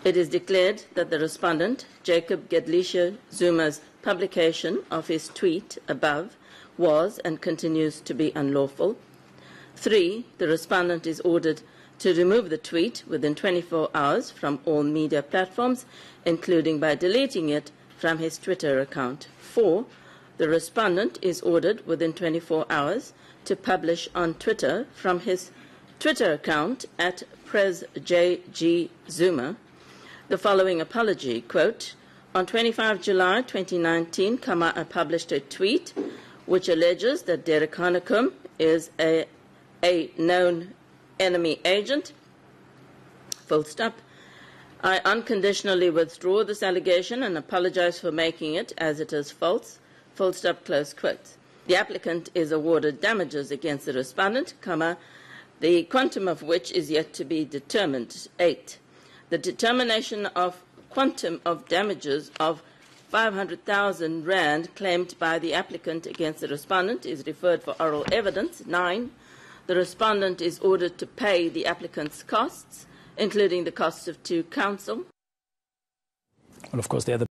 It is declared that the respondent, Jacob Zuma's publication of his tweet above was and continues to be unlawful. 3, the respondent is ordered to remove the tweet within 24 hours from all media platforms, including by deleting it from his Twitter account. 4, the respondent is ordered within 24 hours to publish on Twitter from his Twitter account at PresJGZuma the following apology, quote, "On 25 July 2019, I published a tweet which alleges that Derek Hanekom is a known enemy agent, full stop. I unconditionally withdraw this allegation and apologize for making it as it is false, full stop, close quotes. The applicant is awarded damages against the respondent, the quantum of which is yet to be determined. 8. The determination of quantum of damages of 500,000 rand claimed by the applicant against the respondent is referred for oral evidence. 9. The respondent is ordered to pay the applicant's costs, including the costs of 2 counsel. Well, of course, the other